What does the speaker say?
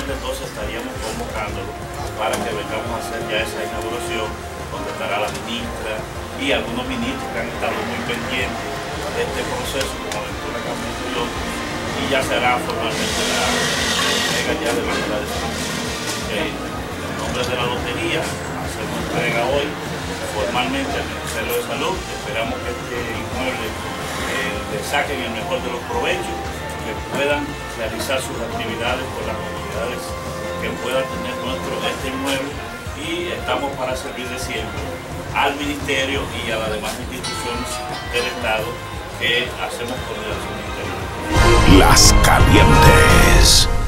posteriormente entonces estaríamos convocándolo para que vengamos a hacer ya esa inauguración, donde estará la ministra y algunos ministros que han estado muy pendientes de este proceso, como Ventura Campos, y ya será formalmente la entrega ya de manera definitiva. En nombre de la lotería, hacemos entrega hoy formalmente al Ministerio de Salud. Esperamos que este inmueble le saquen el mejor de los provechos, que puedan realizar sus actividades con las comunidades que pueda tener este inmueble, y estamos para servirle siempre al Ministerio y a las demás instituciones del Estado que hacemos coordinación interior. Las Calientes.